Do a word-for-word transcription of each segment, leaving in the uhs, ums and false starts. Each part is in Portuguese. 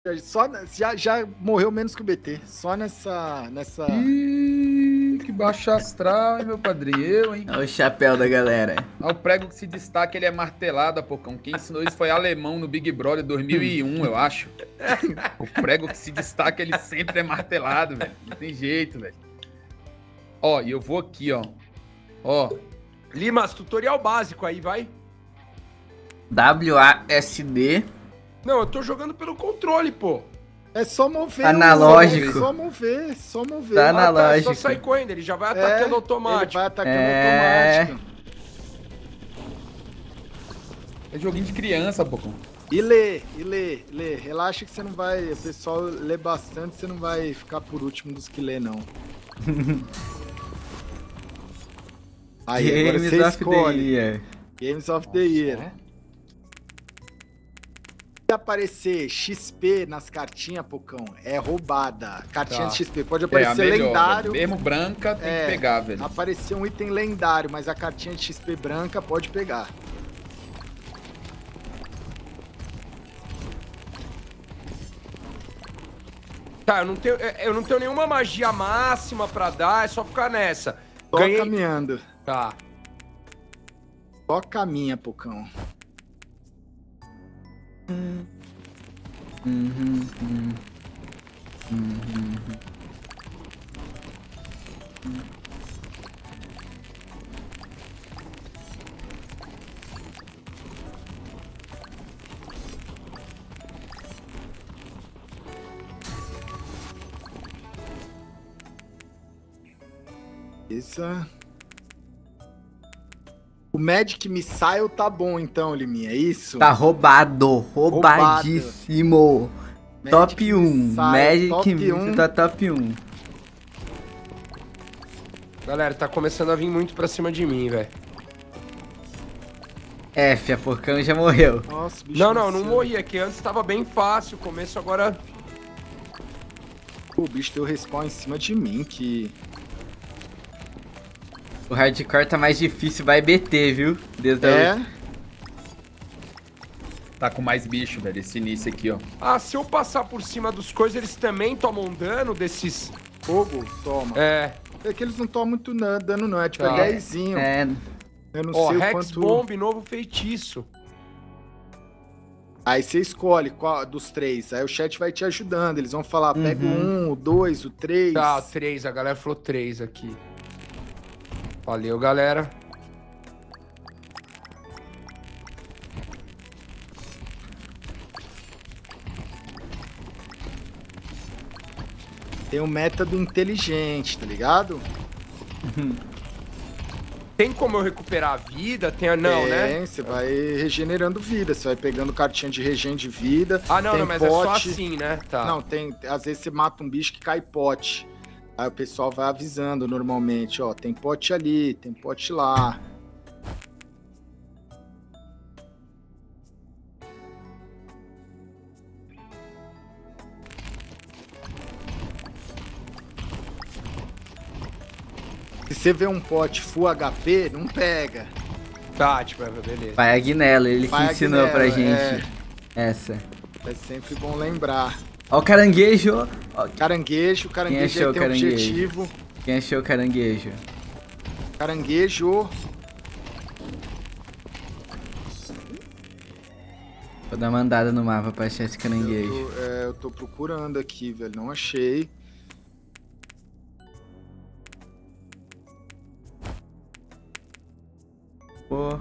Só, já, já morreu menos que o B T. Só nessa... nessa... Ih, que baixo astral, hein, meu padrinho? Eu, hein? Olha o chapéu da galera. Ah, o prego que se destaca, ele é martelado, Pocão. Quem ensinou isso foi alemão no Big Brother dois mil e um, eu acho. O prego que se destaca, ele sempre é martelado, velho. Não tem jeito, velho. Ó, e eu vou aqui, ó. Ó. Limas, tutorial básico aí, vai. W A S D. Não, eu tô jogando pelo controle, pô. É só mover. Analógico. Só mover, só mover. Tá Ah, analógico. tá, é só sair correndo, ele já vai É, atacando Ele automático. vai atacando É. automático. É joguinho de criança, Pocão. E lê, e lê, lê. Relaxa que você não vai... O pessoal lê bastante, você não vai ficar por último dos que lê, não. Aí, agora Games você of the escolhe. Year. Games of the Year. Se aparecer X P nas cartinhas, Pocão, é roubada. Cartinha Tá. de X P. Pode É, a aparecer melhor, lendário. velho. Mesmo branca, tem É, que pegar, velho. Aparecer um item lendário, mas a cartinha de X P branca pode pegar. Tá, eu não, tenho, eu não tenho nenhuma magia máxima pra dar, é só ficar nessa. Só Ganhei... caminhando. Tá. Só caminha, Pocão. Uhum, uhum, uhum. Essa... O Magic Missile tá bom, então, Liminha, é isso? Tá roubado. Roubadíssimo. Magic Top um. Missile, Magic top Missile um. tá top um. Galera, tá começando a vir muito pra cima de mim, velho. F, a Pocão já morreu. Nossa, bicho Não, não, não insano. morri aqui. Antes tava bem fácil. O começo agora... O bicho deu respawn em cima de mim, que... O hardcore tá mais difícil, vai B T, viu? Desde É, a... Tá com mais bicho, velho. Esse início aqui, ó. Ah, se eu passar por cima dos coisas, eles também tomam dano desses... fogo, toma. É. É que eles não tomam muito na- dano, não. É tipo, Tá. é dezinho. É, Eu não Ó, sei o Rex quanto... Bomb, novo feitiço. Aí você escolhe qual dos três. Aí o chat vai te ajudando. Eles vão falar, pega o um, o dois, o três. Tá, três. A galera falou três aqui. Valeu, galera. Tem um método inteligente, tá ligado? Tem como eu recuperar a vida? Tem a... Não, Tem, né? você vai regenerando vida. Você vai pegando cartinha de regen de vida. Ah, não, tem não, mas é só pote. assim, né? Tá. Não, tem. Às vezes você mata um bicho que cai pote. Aí o pessoal vai avisando normalmente, ó, tem pote ali, tem pote lá. Se você vê um pote full H P, não pega. Tá, tipo, é, beleza. vai a Guinela, ele que Vai, ensinou pra Aguinaldo, gente. Essa. É sempre bom lembrar. Ó o caranguejo. Ó, Caranguejo, caranguejo achou aí tem um caranguejo? objetivo. quem achou o caranguejo? Caranguejo. Vou dar uma andada no mapa pra achar esse Eu caranguejo. tô, é, eu tô procurando aqui, velho. Não achei. Pô.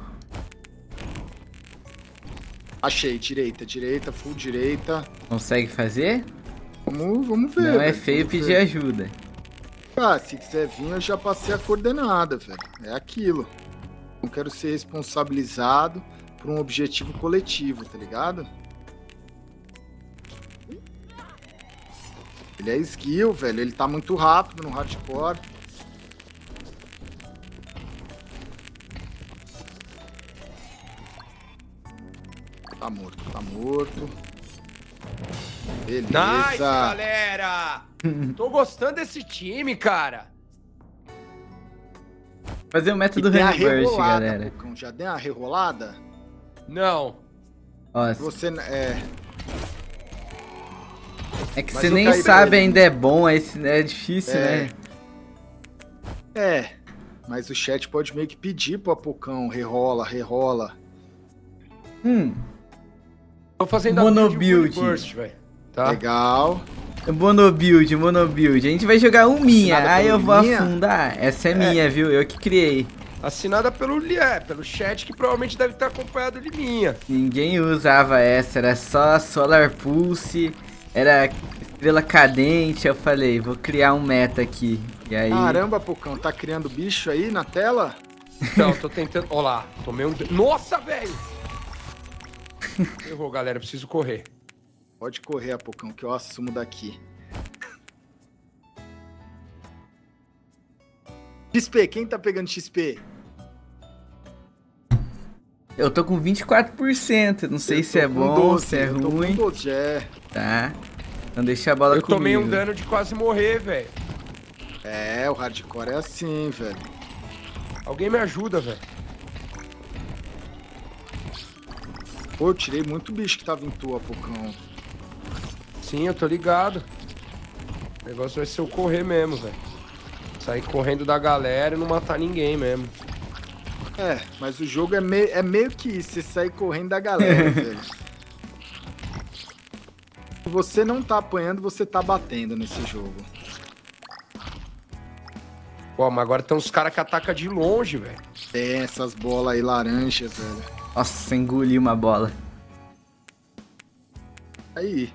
Achei, direita, direita, full direita. Consegue fazer? Vamos, vamos ver. Não é velho, feio vamos pedir ver. ajuda. Ah, se quiser vir, eu já passei a coordenada, velho. É aquilo. Não quero ser responsabilizado por um objetivo coletivo, tá ligado? Ele é skill, velho. Ele tá muito rápido no hardcore. Tá morto, tá morto. Beleza. Nice, galera! Tô gostando desse time, cara. Fazer o E método tem a Handburst, rerolada, galera. Pocão. Já deu uma rerolada? Não. Ó, Você é. É que Mas você eu nem caí sabe pra ele. ainda é bom, aí é difícil, É. né? É, mas o chat pode meio que pedir pro Apocão, rerola, rerola. Hum, Tô fazendo Monobuild. a Burst, velho. Tá? Legal. monobuild, monobuild. A gente vai jogar um minha, Assinada aí eu pelo vou Minha? afundar. Essa é, minha, viu? Eu que criei. Assinada pelo Lié, pelo chat que provavelmente deve estar acompanhado de minha. Ninguém usava essa, era só Solar Pulse, era estrela cadente. Eu falei, vou criar um meta aqui. E aí... Caramba, Apocão, tá criando bicho aí na tela? Então, tô tentando. Ó lá, tomei um. Nossa, velho! Errou, galera, eu preciso correr. Pode correr, Apocão, que eu assumo daqui. X P, quem tá pegando X P? Eu tô com vinte e quatro por cento, não sei Eu se tô é com bom, doze, se é eu tô com ruim. doze, já é. Tá, então deixa a bola Eu comigo. tomei um dano de quase morrer, velho. É, o hardcore é assim, velho. Alguém me ajuda, velho. Pô, eu tirei muito bicho que tava em tu, Apocão. Sim, eu tô ligado. O negócio vai ser eu correr mesmo, velho. Sair correndo da galera e não matar ninguém mesmo. É, mas o jogo é, me é meio que isso, você sair correndo da galera, velho. Se você não tá apanhando, você tá batendo nesse jogo. Pô, mas agora tem uns caras que atacam de longe, velho. Tem essas bolas aí laranjas, velho. Nossa, engoli uma bola. Aí.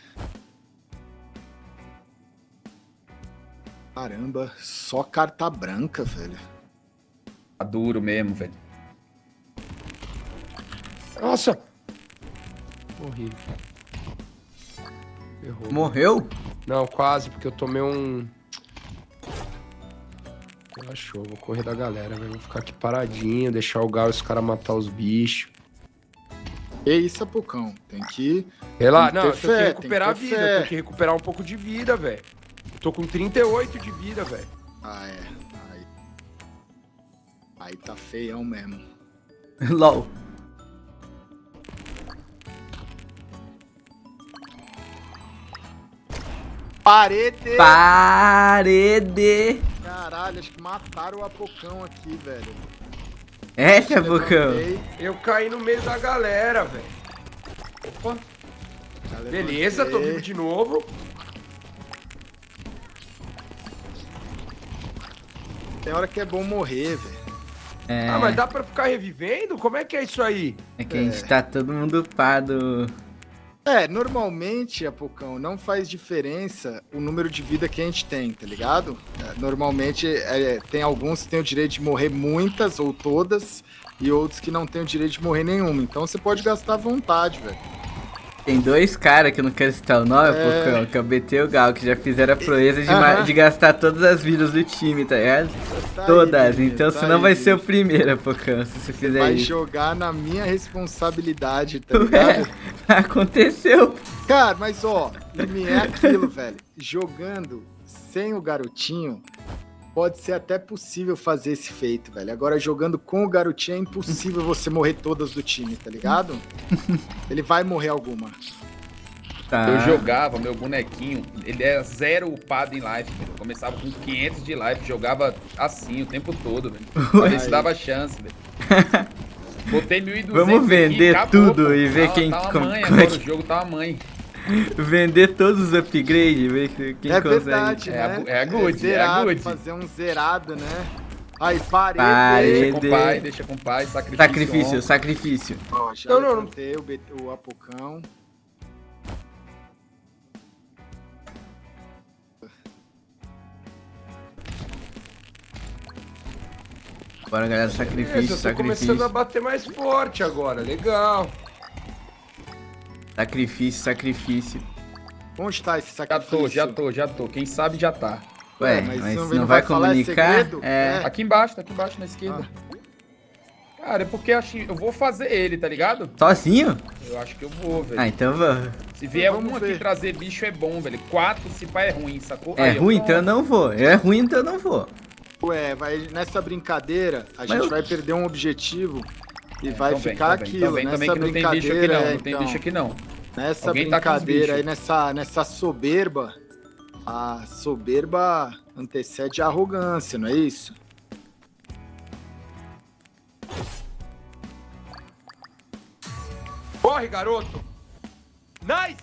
Caramba, só carta branca, velho. Tá duro mesmo, velho. Nossa! Morri. Errou. Morreu? Não, quase, porque eu tomei um... Relaxou, vou correr da galera, velho. Vou ficar aqui paradinho, deixar o Gal e os caras matar os bichos. Que isso, Apocão. Tem que... Relaxa, Tem não, que ter eu tenho que fé, recuperar a tem que ter vida, fé. eu tenho que recuperar um pouco de vida, velho. Eu tô com trinta e oito de vida, velho. Ah, é. Aí. Aí tá feião mesmo. LOL. Parede! Parede. Caralho, acho que mataram o Apocão aqui, velho. É, Cabocão. Levantei, Eu caí no meio da galera, velho. Opa, já beleza, tô levantei. vivo de novo. Tem hora que é bom morrer, velho. É, Ah, mas dá pra ficar revivendo? Como é que é isso aí? é que a gente tá todo mundo upado. É, normalmente, Apocão, não faz diferença o número de vida que a gente tem, tá ligado? É, normalmente, é, tem alguns que têm o direito de morrer muitas ou todas, e outros que não têm o direito de morrer nenhuma. Então você pode gastar à vontade, velho. Tem dois caras que eu não quero citar o nome, É. Pocão, que é o B T e o Gal, que já fizeram a proeza de, Aham. ma- de gastar todas as vidas do time, tá ligado? Tá aí, Todas. Vivi, Então tá você não aí, vai ser o Vivi. primeiro, Pocão, se você fizer Vai isso. jogar na minha responsabilidade, tá Ué, ligado? aconteceu. Cara, mas ó, me é aquilo, velho. Jogando sem o garotinho, pode ser até possível fazer esse feito, velho. Agora, jogando com o garotinho, é impossível você morrer todas do time, tá ligado? Ele vai morrer alguma. Tá. Eu jogava, meu bonequinho, ele era zero upado em life, velho. Eu começava com quinhentos de life, jogava assim o tempo todo, velho. Pra ver se Aí. dava chance, velho. Botei mil e duzentos Vamos aqui, vender acabou, tudo pô. e ver Tá- quem- Tá uma como- mãe como agora, é que- o jogo tá uma mãe. Vender todos os upgrades, ver que- quem é consegue. verdade, É a né? bu- é a good, é a zerado, good. fazer um zerado, né? Aí, parede. Parede. Deixa com o pai, deixa com o pai, sacrifício. Sacrifício, on. sacrifício. Ó, já Não, não, não. levantei o, B- o Apocão. Bora, galera, Beleza, sacrifício, eu tô começando a sacrifício. bater mais forte agora, legal. Sacrifício, sacrifício. Onde tá esse Já sacrifício? tô, já tô, já tô. Quem sabe já tá. Ué, Ué, mas, mas não- não, não vai, vai falar, é comunicar? segredo? É. Aqui embaixo, tá aqui embaixo na esquerda. Cara, é porque eu, acho, eu vou fazer ele, tá ligado? Sozinho? Eu acho que eu vou, velho. Ah, então vamos. Se vier Vamos um aqui ver. trazer bicho é bom, velho. Quatro, se pá, é ruim, sacou? É Aí, ruim, pronto. então eu não vou. É ruim, então eu não vou. Ué, vai, nessa brincadeira, a Mas gente eu- vai perder um objetivo e É, vai então vem, ficar então vem, aquilo. então vem, nessa então vem que não tem bicho aqui brincadeira, não, é, não tem então. bicho aqui não. Nessa Alguém tá com os brincadeira aí, bichos. nessa, nessa soberba, a soberba antecede a arrogância, não é isso? Corre, garoto! Nice!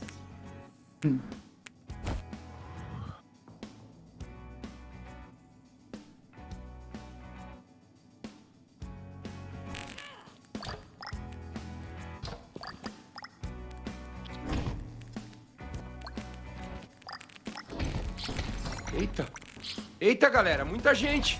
Eita! Eita, galera, muita gente!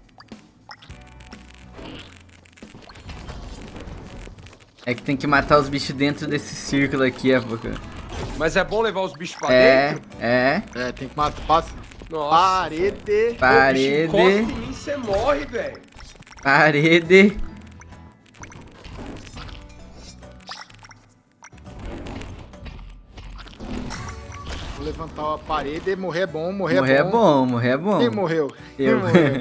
É que tem que matar os bichos dentro desse círculo aqui, a pouco. Mas é bom levar os bichos pra É, dentro? é. É, tem que matar. Passa. Nossa. Parede. O bicho Parede, encosta em mim, você morre, velho. parede. Vou levantar a parede. Morrer é bom, morrer, Morrer é bom, morrer é bom. Quem morreu? Quem Eu. morreu?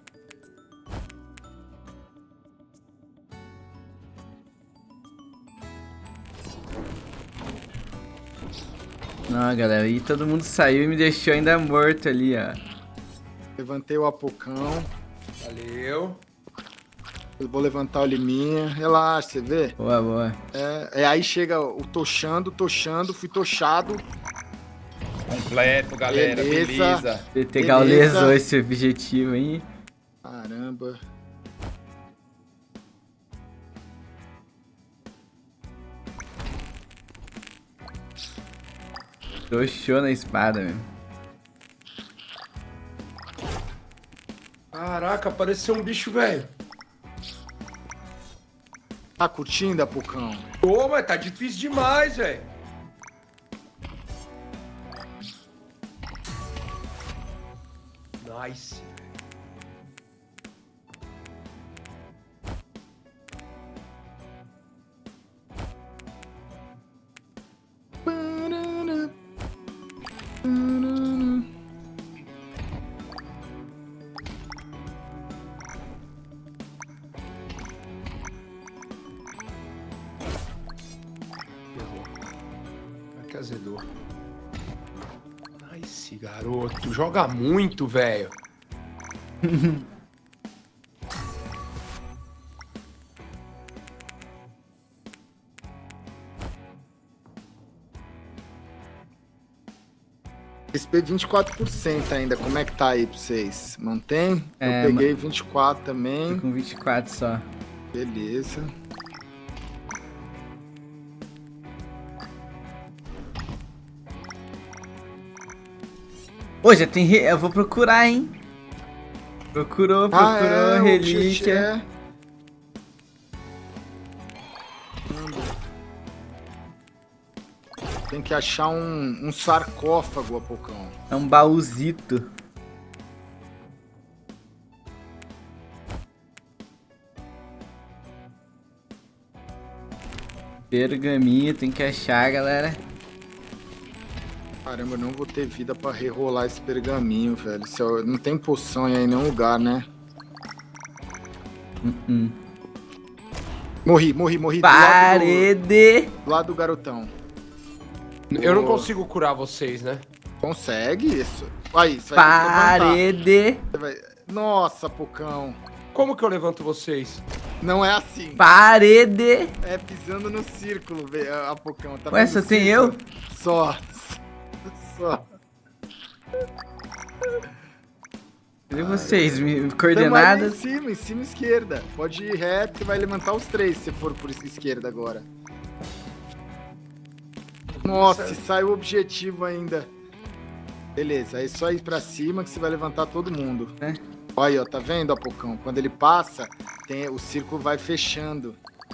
Não, galera, e todo mundo saiu e me deixou ainda morto ali, ó. Levantei o apocão. Valeu. Eu vou levantar o liminha. Relaxa, você vê? Boa, boa. É, é, aí chega o tochando, tochando, fui tochado. Completo, galera. Beleza. Beleza. P T Gaules Beleza. lesou esse objetivo aí. Caramba. Tochou na espada mesmo. Caraca, apareceu um bicho, velho. Tá curtindo, apocão? Ô, mas tá difícil demais, velho. Nice. Que azedou. Nice, garoto. Joga muito, velho. X P vinte e quatro por cento ainda. Como é que tá aí pra vocês? Mantém? É, Eu peguei vinte e quatro também. Tô com vinte e quatro só. Beleza. Ô, já tem. Re... Eu vou procurar, hein? Procurou, procurou, Ah, é, o relíquia. é. Tem que achar um, um sarcófago, apocão. É um baúzito. Pergaminho, tem que achar, galera. Caramba, eu não vou ter vida pra rerolar esse pergaminho, velho. Se eu- Não tem poção aí em nenhum lugar, né? Hum. Morri, morri, morri. Do lado, Parede. do, do lado do garotão. Eu não Boa. consigo curar vocês, né? Consegue isso? Aí, você vai ter que levantar. Parede. Você vai- Nossa, Pocão. Como que eu levanto vocês? Não é assim. Parede. É pisando no círculo, velho, a Pocão. Tá Ué, vendo só o tem círculo? eu? Só. Só. Cadê vocês? Me- Tamo ali Coordenadas. em cima, em cima esquerda. Pode ir reto, você vai levantar os três se for por esquerda agora. Nossa, e sai o objetivo ainda. Beleza, é só ir pra cima que você vai levantar todo mundo. É. Olha aí, ó, tá vendo, Apocão? Quando ele passa, tem, o círculo vai fechando.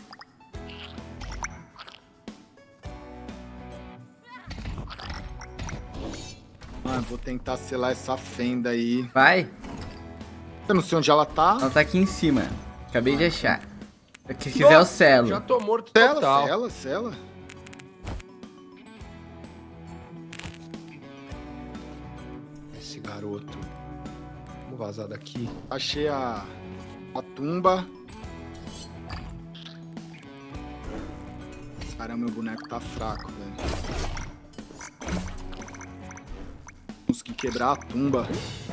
Mano, vou tentar selar essa fenda aí. Vai. Eu não sei onde ela tá. Ela tá aqui em cima. Acabei de achar. Se quiser, eu selo. Já tô morto Sela, total. sela, sela. Esse garoto. Vamos vazar daqui. Achei a, a tumba. Caramba, meu boneco tá fraco, velho. Consegui quebrar a tumba.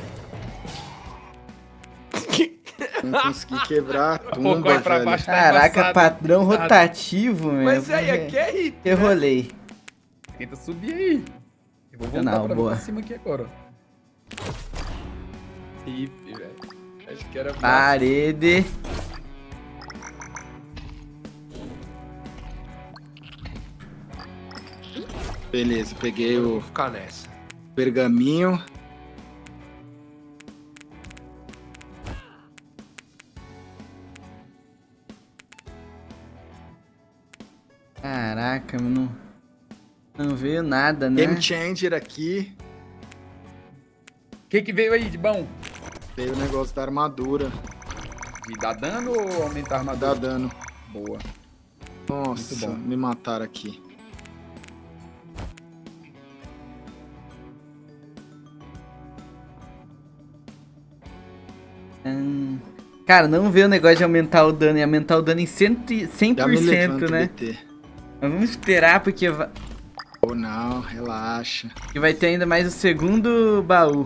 Não consegui quebrar a tumba, Corre pra velho. baixo, tá Caraca, embaçado. padrão rotativo, meu. Mas aí, aqui é hit. Eu rolei. Tenta subir aí. Eu vou voltar Não, pra, boa. pra cima aqui agora. Hip, velho. Acho que era... Parede. Beleza, peguei Eu o vou ficar nessa. pergaminho. Caraca, não, não veio nada, né? Game Changer aqui. O que que veio aí de bom? Veio o negócio da armadura. De dar dano ou aumentar a armadura? Dá dano. Boa. Nossa, Muito bom. me mataram aqui. Hum, Cara, não veio o negócio de aumentar o dano e aumentar o dano em cem por Já me cento, levanto, né? B T. Mas vamos esperar porque vai, Ou não, relaxa. que vai ter ainda mais o segundo baú.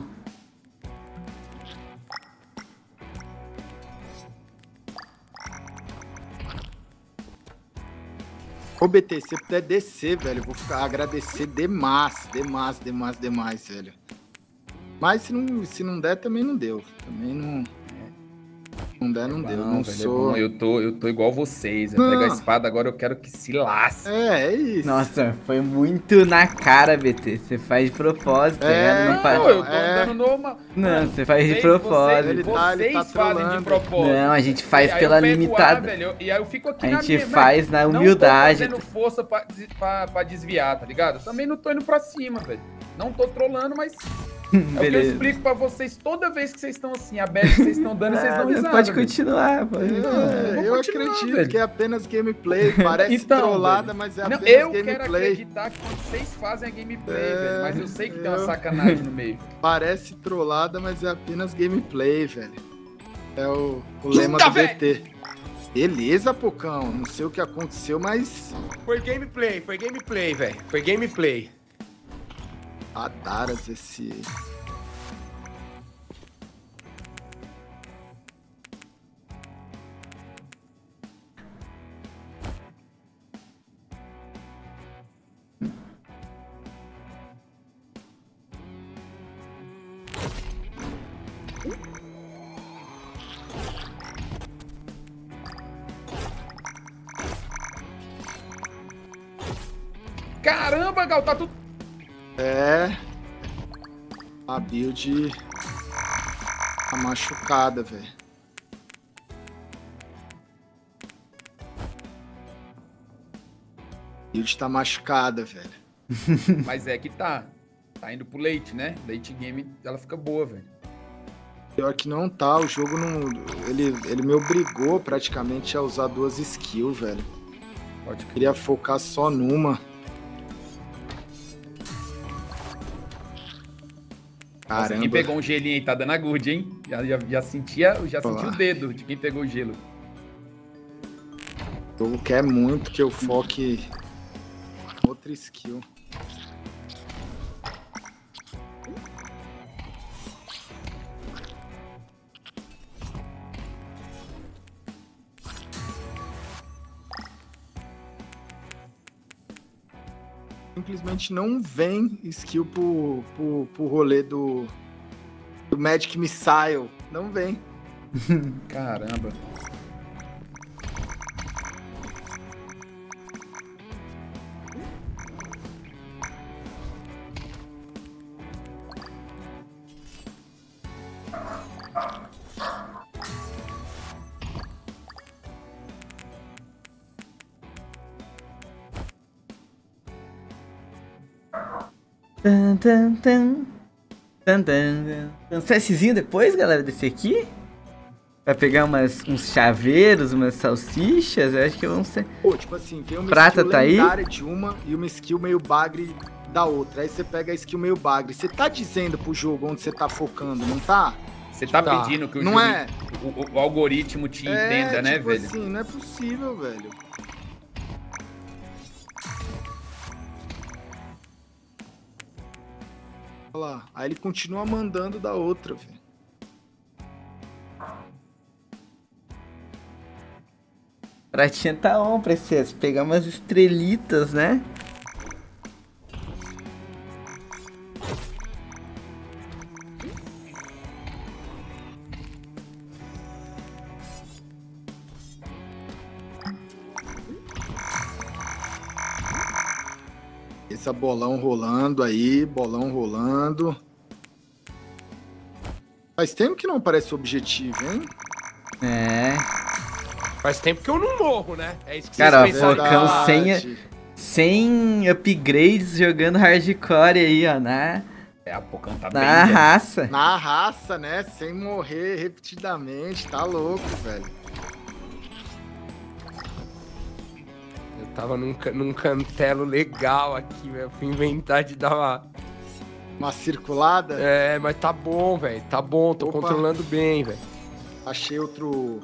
Ô, B T, se você puder descer, velho, eu vou ficar agradecer demais, demais, demais, demais, velho. Mas se não, se não der, também não deu. Também não... Não der, não deu. Não velho, é sou... bom. Eu tô, eu tô igual vocês. Eu Não. pego a espada, agora eu quero que se lasque. É, é isso. Nossa, foi muito na cara, B T. Você faz de propósito, tá É, ligado? Não, Não, faz... eu tô é. andando normal. Não, você faz de Vocês- propósito. Vocês, Ele tá- ele tá vocês fazem de trolando. propósito. Não, a gente faz Aí pela eu pego o ar, limitada. velho, e aí eu fico aqui A na gente minha, faz na não humildade. Não tô fazendo força pra, des- pra, pra desviar, tá ligado? Também não tô indo pra cima, velho. Não tô trolando, mas é o que eu Beleza. explico pra vocês toda vez que vocês estão assim, abertos, vocês estão dando, vocês dão Ah, risada. pode velho. continuar, pode É, continuar. vou eu continuar, acredito velho. que é apenas gameplay. Parece Então, trollada, velho. mas é Não, apenas eu quero gameplay. acreditar que quando vocês fazem a gameplay, É, velho. Mas eu sei que tem uma eu- sacanagem no meio. Parece trollada, mas é apenas gameplay, velho. É o, o lema Eita, do B T. Beleza, Pocão. Não sei o que aconteceu, mas... Foi gameplay, foi gameplay, velho. Foi gameplay. Adaras esse... Caramba, Gal, tá tudo. É... A build... Tá machucada, velho. A build tá machucada, velho. Mas é que tá. Tá indo pro late, né? Late game, ela fica boa, velho. Pior que não tá, o jogo não... Ele, ele me obrigou praticamente a usar duas skills, velho. Pode crer. Queria focar só numa. Nossa, quem Caramba. pegou um gelinho aí tá dando a good, hein? Já, já, já sentia, já Olha senti lá. o dedo de quem pegou o gelo. O jogo quer muito que eu foque em outra skill. Simplesmente não vem skill pro, pro, pro rolê do, do Magic Missile. Não vem. Caramba. Tan, tan, tan. Tan, tan, tan. Um CSzinho depois, galera, desse aqui? Vai pegar umas, uns chaveiros, umas salsichas? Eu acho que vão ser... Pô, tipo assim, vem uma Prata skill tá aí? lendária de uma e uma skill meio bagre da outra. Aí você pega a skill meio bagre. Você tá dizendo pro jogo onde você tá focando, não tá? Você tá, Tá. pedindo que o, Não jogo- é? o, o- o algoritmo te entenda, é, né, tipo velho? assim, não é possível, velho. Olha lá. Aí ele continua mandando da outra, velho. Pratinha tá on, princesa. Pegar umas estrelitas, né? Esse bolão rolando aí, bolão rolando. Faz tempo que não aparece o objetivo, hein? É. Faz tempo que eu não morro, né? É isso que Cara, ó, vocês pensaram. Pocão sem, sem upgrades jogando hardcore aí, ó, na, É, a Pocão tá na bem, velho. raça. Na raça, né? Sem morrer repetidamente. Tá louco, velho. Eu tava num, ca- num cantelo legal aqui, velho. Fui inventar de dar uma... Uma circulada. É, mas tá bom, velho. Tá bom, tô Opa. controlando bem, velho. Achei outro...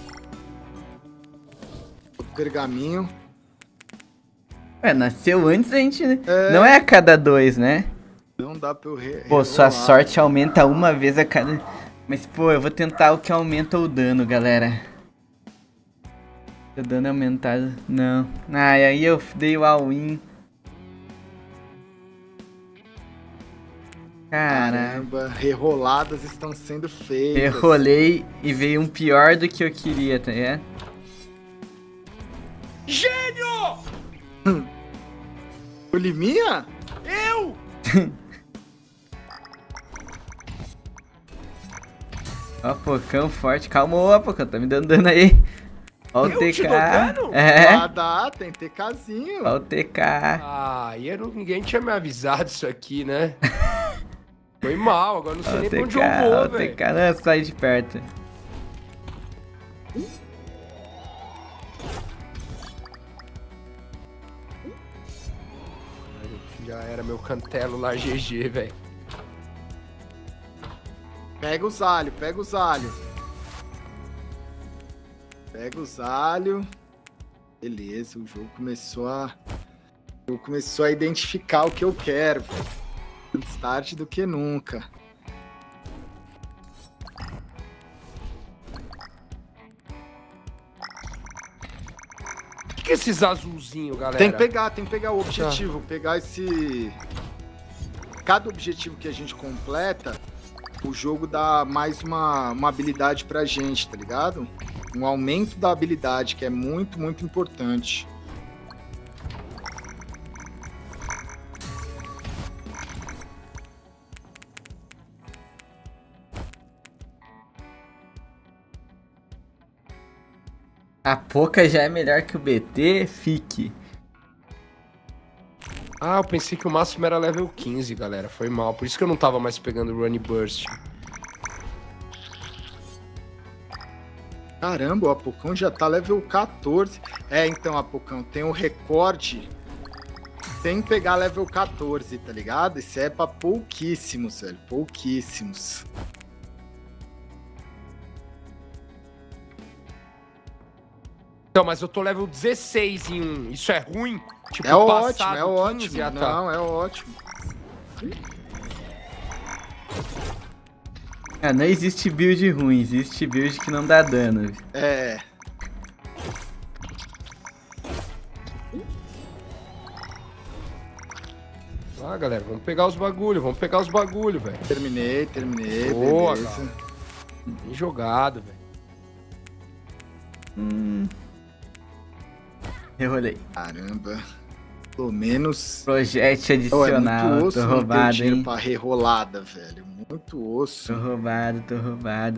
outro pergaminho. Ué, nasceu antes a gente... É. Não é a cada dois, né? Não dá pra eu re Pô, sua rerolar. sorte aumenta uma vez a cada... Mas, pô, eu vou tentar o que aumenta o dano, galera. O dano é aumentado. Não. Ah, e aí eu dei o all-in. Caralho. Caramba, reroladas estão sendo feitas. Eu rolei e veio um pior do que eu queria, tá ligado? Gênio! O Liminha? Eu! Ó, Pocão forte. Calma, ó, Pocão, tá me dando dano aí. Ó o Eu T te K. dou dano? É, Ah, dá, tem TKzinho. ó o T K. Ah, e eu não- ninguém tinha me avisado isso aqui, né? Foi mal, agora não Ó sei o nem pra T onde K, eu ó vou, o T velho. K. Não, sai de perto. Já era meu cantelo lá, G G, velho. Pega os alho, pega os alho. Pega os alho. Beleza, o jogo começou a... O jogo começou a identificar o que eu quero, velho. Antes tarde do que nunca. O que, que é esses azulzinhos, galera? Tem que pegar, tem que pegar o objetivo. Pegar esse... Cada objetivo que a gente completa, o jogo dá mais uma, uma habilidade pra gente, tá ligado? Um aumento da habilidade, que é muito, muito importante. A Poca já é melhor que o B T, fique. Ah, eu pensei que o máximo era level quinze, galera. Foi mal. Por isso que eu não tava mais pegando Run e Burst. Caramba, o Apocão já tá level quatorze. É, então, Apocão, tem o recorde sem pegar level quatorze, tá ligado? Isso é pra pouquíssimos, velho. Pouquíssimos. Então, mas eu tô level dezesseis em um. Isso é ruim? Tipo, É ótimo, passado é ótimo. quinze, ah, tá. Não, é ótimo. Ah, não existe build ruim, existe build que não dá dano. É. Ah, galera, vamos pegar os bagulho, vamos pegar os bagulho, velho. Terminei, terminei, Boa, beleza. cara. Bem jogado, velho. Hum. Eu rolei. Caramba. Pelo menos... Projete Oh, é adicional. muito osso Tô não ter roubado, dinheiro hein? pra rerolada, velho. Muito osso. Tô roubado, tô roubado.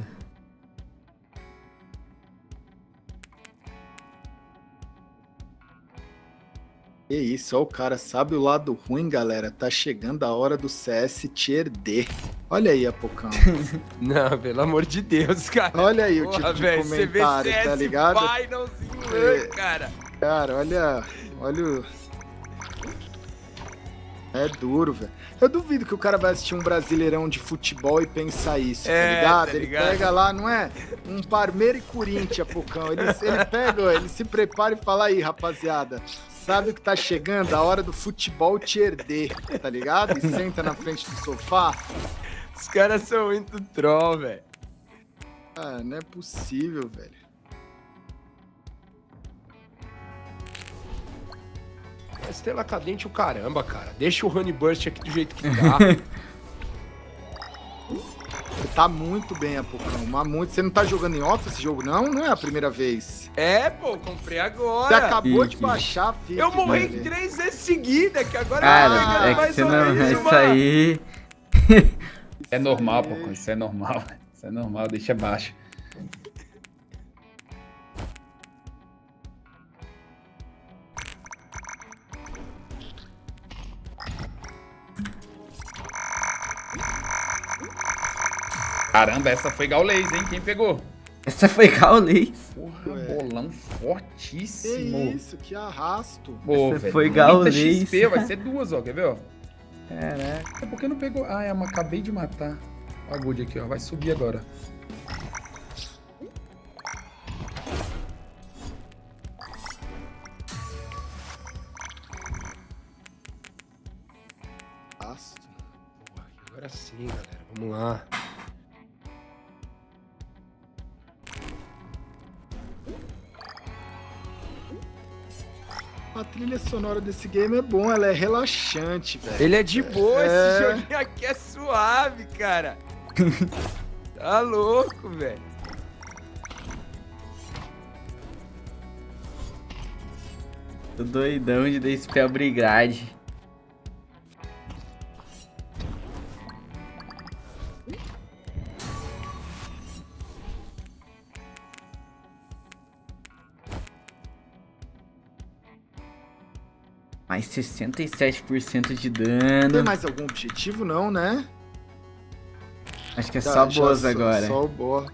Que isso, ó, o cara sabe o lado ruim, galera. Tá chegando a hora do C S Tier D. Olha aí, Apocão. Não, pelo amor de Deus, cara. Olha aí o Porra, tipo de velho, você vê comentário, C S tá ligado? Finalzinho, É. né, cara. Cara, olha, olha o... É duro, velho. Eu duvido que o cara vai assistir um Brasileirão de futebol e pensar isso, É, tá ligado? tá Ele ligado? pega lá, não é? Um Parmeira e Corinthians, Pocão. Ele, ele pega, ele se prepara e fala aí, rapaziada. Sabe o que tá chegando? A hora do futebol te herder, tá ligado? E senta na frente do sofá. Os caras são muito troll, velho. Ah, não é possível, velho. Estrela cadente o caramba, cara. Deixa o Honey Burst aqui do jeito que tá. Você tá muito bem, Apocão. Mas muito. Você não tá jogando em off esse jogo, não? Não é a primeira vez. É, pô, comprei agora. Você acabou Fique. de baixar, filho. Eu morri três vezes seguidas, que agora Cara, eu tô pegando é que mais você ou não. menos Isso uma- aí. É normal, pô, isso é normal. Isso é normal, deixa baixo. Caramba, essa foi Gaules, hein? Quem pegou? Essa foi Gaules. Porra, Ué. bolão Que fortíssimo. isso, que arrasto. Pô, Essa velho, foi muita Gaules. X P, vai ser duas, ó, quer ver, ó? Caraca. É porque não pegou. Ah, é, mas acabei de matar. Ó a Good aqui, ó, vai subir agora. Arrasto. Porra, agora sim, galera. Vamos lá. A trilha sonora desse game é bom, ela é relaxante, velho. Ele é de boa, É. esse joguinho aqui é suave, cara. Tá louco, velho. Tô doidão de dar Spell Brigade. Mais sessenta e sete por cento de Tem dano. mais algum objetivo, não, né? Acho que é Já- só já boas só- agora. Só o boa.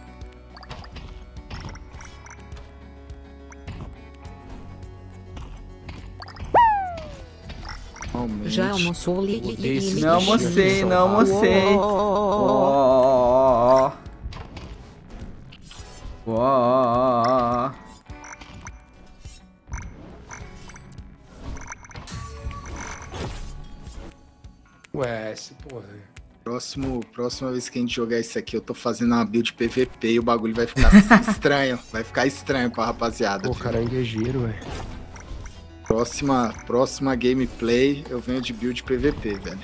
Realmente. Já almoçou, Lili? Esse Não almocei, não almocei. Ó. Ó. Ué, esse porra. Próximo, próxima vez que a gente jogar isso aqui, eu tô fazendo uma build P V P e o bagulho vai ficar estranho. Vai ficar estranho pra rapaziada. Pô, viu? caranguejeiro, velho. Próxima, próxima gameplay, eu venho de build P V P, velho.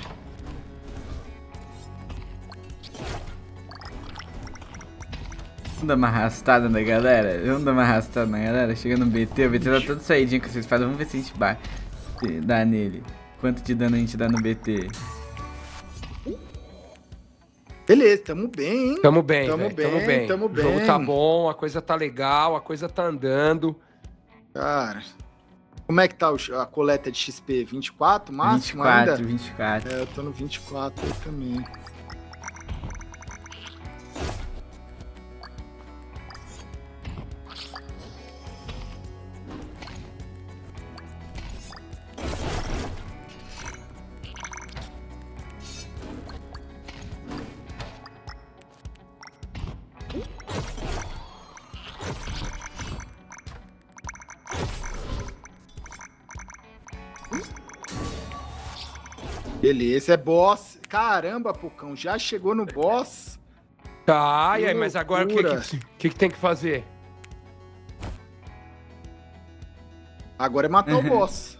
Vamos dar uma arrastada na galera? Vamos dar uma arrastada na galera? Chega no B T, o B T tá todo saidinho com vocês falam. Vamos ver se a gente ba- se dá nele. Quanto de dano a gente dá no B T? Beleza, tamo bem, hein? Tamo bem, Tamo velho, bem, tamo bem. tamo O jogo bem. tá bom, a coisa tá legal, a coisa tá andando. Cara, como é que tá o- a coleta de X P? vinte e quatro máximo vinte e quatro, ainda? vinte e quatro. É, eu tô no vinte e quatro aí também. Beleza, é boss. Caramba, Pocão, já chegou no boss? Tá, e Que aí, mas agora o que, loucura. que, que, que tem que fazer? Agora é matar o boss.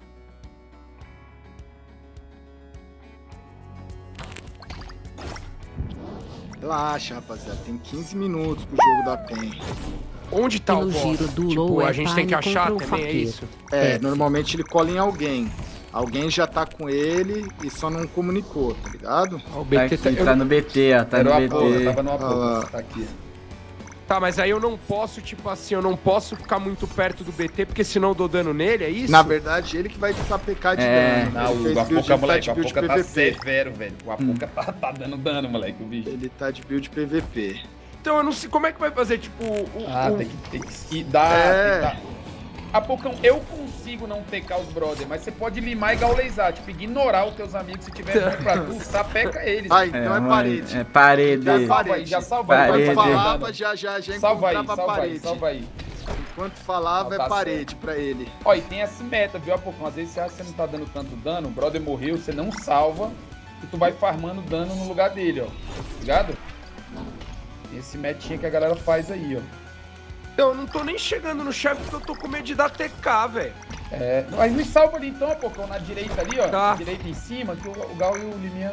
Relaxa, rapaziada. Tem quinze minutos pro jogo da Pen. Onde tá E o no boss? giro do Tipo, low a é gente tem que time achar contra o também, é faqueiro. isso? É, normalmente ele cola em alguém. Alguém já tá com ele e só não comunicou, tá ligado? Ó, o Tá, B T aqui, tá... tá no B T, ó. Tá Era no o B Apoca, T. tava no Ah Apoca, lá. tá aqui. Tá, mas aí eu não posso, tipo assim, eu não posso ficar muito perto do B T, porque senão eu dou dano nele, é isso? Na verdade, ele que vai sapecar de É. dano. Não, Ele o fez build, Apoca, ele tá moleque, de o build Apoca tá P V P. severo, velho. O Apoca tá, tá dando dano, moleque, o bicho. Ele tá de build P V P. Então eu não sei como é que vai fazer, tipo, o... Ah, o- tem que, tem que e dar, É. tem que dar. Apocão, eu consigo consigo não tecar os brother, mas você pode limar e gaulezar, tipo, ignorar os teus amigos se tiver bom pra tu, sapeca eles. Ah, então é, é parede. É parede. Já salva aí, já salva aí. Parede. Enquanto falava, já, já, já salva aí, encontrava salva a parede. aí, salva aí. Enquanto falava, Não, tá é parede pra ele. Ó, e tem essa meta, viu, Apocão? Às vezes você acha que você não tá dando tanto dano, o brother morreu, você não salva e tu vai farmando dano no lugar dele, ó. Ligado? Esse metinha que a galera faz aí, ó. Eu não tô nem chegando no chefe porque eu tô com medo de dar T K, velho. É, mas me salva ali então, Apocão, na direita ali, ó. Tá. Na direita em cima, que o, o Gal e o Liminha...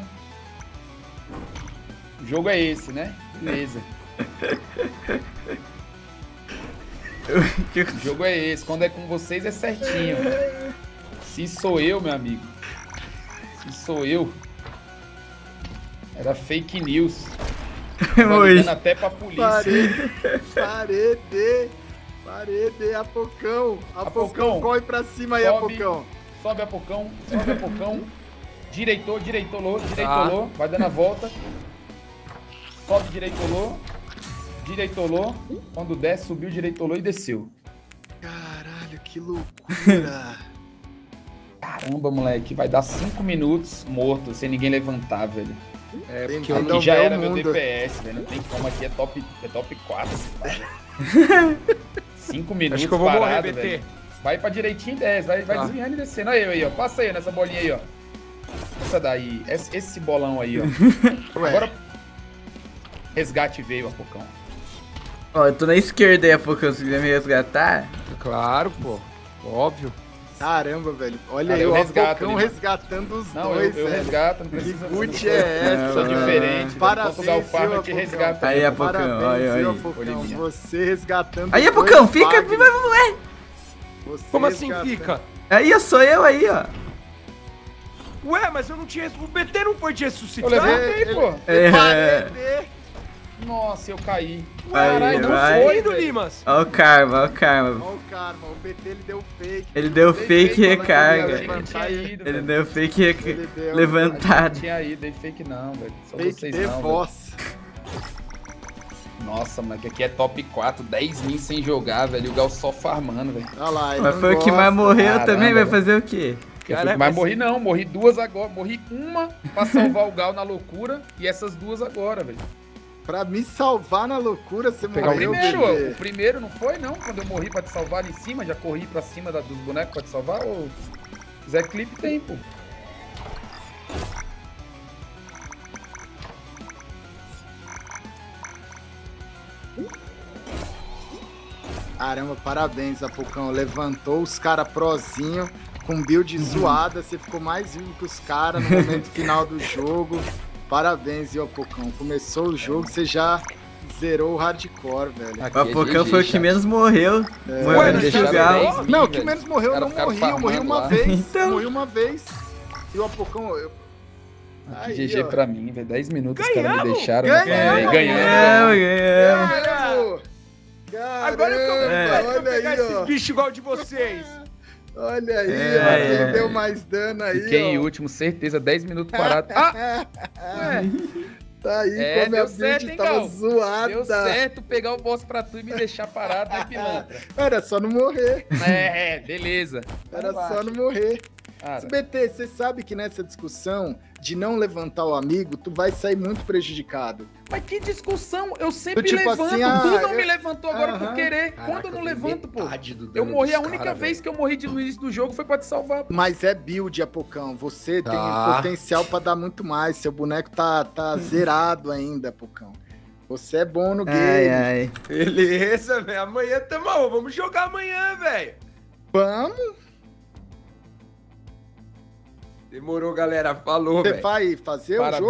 O jogo é esse, né? Beleza. O jogo é esse. Quando é com vocês é certinho. Se sou eu, meu amigo. Se sou eu. Era fake news. Tava ligando até pra polícia. Parede, parede, parede, Apocão. Apocão, Apocão, corre pra cima aí, sobe. Apocão. Sobe Apocão, sobe Apocão. Direitor, direitolô, direitolô. Vai dando a volta. Sobe direitolô. Direitolô. Quando desce, subiu direitolô e desceu. Caralho, que loucura. Caramba, moleque. Vai dar cinco minutos morto, sem ninguém levantar, velho. É, Tem porque que eu dar Aqui o já meu era meu mundo. D P S, velho. Não tem como. Aqui é top, é top quatro. Cara. Cinco minutos acho que eu vou morrer, parado, B T. velho. Vai pra direitinho e desce. Vai, vai Tá. desviando e descendo. Aí, aí, ó. Passa aí nessa bolinha aí, ó. Essa daí. Esse, esse bolão aí, ó. Ué, Agora... Resgate veio, Apocão. Ó, eu tô na esquerda aí, a pouco eu conseguir me resgatar. Claro, pô. Óbvio. caramba, velho. Olha Cara, aí, eu o resgato, Apocão Lima. resgatando os Não, dois, eu, eu velho. resgato. Não Que precisa... good é essa, Sou mano? diferente. Parabéns, Portugal Farm, eu te seu resgato. Aí, também. Apocão. Parabéns, olha viu, aí. Apocão? Olivinha. Você resgatando Aí, os Apocão, dois fica. Wagner. Ué. Você Como assim resgatando- fica? Aí, eu sou eu aí, ó. Ué, mas eu não tinha... O B T não foi te Eu ressuscitar? levantei, Ele- pô. É. Parede. Nossa, eu caí. Vai, Caralho, não vai. foi, Indo, velho. Limas. Ó o karma, ó o karma. Olha o karma, o B T ele deu fake. Ele deu Dei fake fake, recarga. Eu não tinha ido, Ele velho. deu fake rec... Ele deu- Não levantado. tinha ido, dei fake não, velho. Só Fake vocês de não, velho. voz. Nossa, mas que aqui é top quatro, dez mil sem jogar, velho. E o Gal só farmando, velho. Olha lá, ele Mas não foi o que mais gosta. morreu Caramba, também, vai velho. fazer o quê? Eu Cara, fui- mas mas- morri não, morri duas agora. Morri uma pra salvar o Gal na loucura e essas duas agora, velho. Pra me salvar na loucura, você Pegar O morreu, primeiro, bebê. o primeiro não foi, não? Quando eu morri pra te salvar ali em cima, já corri pra cima da- dos bonecos pra te salvar? Ou... Zé Clipe tem, pô. Caramba, parabéns, Apocão. Levantou os caras prozinho, com build zoada. Você ficou mais vivo que os caras no momento final do jogo. Parabéns, viu, Apocão? Começou o jogo, você já zerou o hardcore, velho. Aqui O é Apocão G G, foi o que chat. menos morreu. É. Morreu Ué, no deixaram Chugal. dez mil, Não, o que velho. menos morreu, eu Os não caras morri. ficaram Eu morri farmando uma lá. vez. Então. Eu morri uma vez. E o Apocão... Eu... Aqui Aí, G G ó. pra mim, velho. dez minutos os caras me Ganhamos! deixaram. Ganhamos! né? Ganhamos. Ganhamos, ganhamos. Caramba! Caramba, Agora eu tô É. pra olha pegar aí, esses ó. bichos igual de vocês. Olha aí, É, ó. Quem é. deu mais dano aí, Fiquei em ó. último, certeza. dez minutos parado. Ah! Ué, Tá aí, É, com a minha deu certo, build hein, tava Gal? zoada. deu certo pegar o boss pra tu e me deixar parado, né, pilantra? Era só não morrer. É, beleza. Era Vamos lá. só não morrer. Cara, B T, você sabe que nessa discussão de não levantar o amigo, tu vai sair muito prejudicado. mas que discussão? Eu sempre Tipo levanto. assim, ah, tu não eu- me levantou agora Aham. por querer. Caraca, Quando eu não dei levanto, pô? metade do Eu dano morri, a dos única cara, vez velho. que eu morri de no início do jogo foi pra te salvar. pô. Mas é build, Apocão. Você Tá. tem potencial pra dar muito mais. Seu boneco tá, tá zerado ainda, Apocão. Você é bom no game. Ai, ai. Beleza, velho. Amanhã tamo... Vamos jogar amanhã, velho. Vamos? Demorou, galera. Falou, Você velho. vai fazer o Parabéns. jogo?